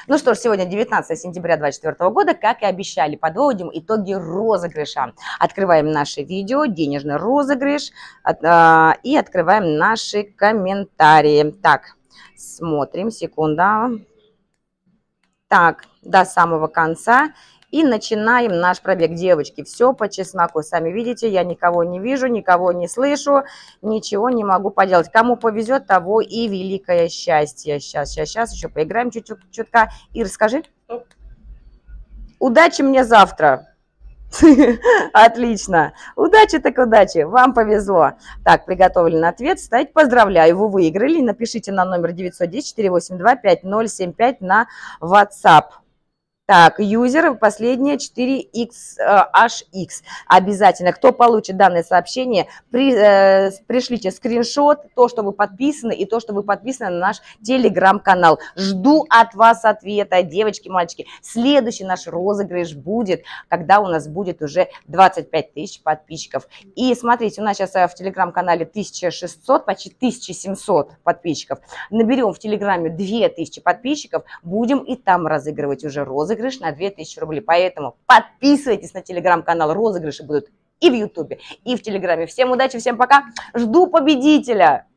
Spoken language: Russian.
Ну что ж, сегодня 19 сентября 2024 года, как и обещали, подводим итоги розыгрыша. Открываем наше видео, денежный розыгрыш, и открываем наши комментарии. Так, смотрим, секунда. Так, до самого конца. И начинаем наш пробег. Девочки, все по чесноку. Сами видите, я никого не вижу, никого не слышу, ничего не могу поделать. Кому повезет, того и великое счастье. Сейчас, еще поиграем чутка. Ир, скажи. Стоп. Удачи мне завтра. Отлично. Удачи так удачи. Вам повезло. Так, приготовлен ответ. Ставить поздравляю. Вы выиграли. Напишите на номер 910-482-5075 на WhatsApp. Так, юзер, последнее 4HX. Обязательно, кто получит данное сообщение, пришлите скриншот, то, что вы подписаны, и то, что вы подписаны на наш телеграм-канал. Жду от вас ответа, девочки, мальчики. Следующий наш розыгрыш будет, когда у нас будет уже 25 тысяч подписчиков. И смотрите, у нас сейчас в телеграм-канале 1600, почти 1700 подписчиков. Наберем в телеграме 2000 подписчиков, будем и там разыгрывать уже розыгрыш на 2000 рублей. Поэтому подписывайтесь на телеграм-канал, розыгрыши будут и в ютубе, и в телеграме. Всем удачи, всем пока. Жду победителя.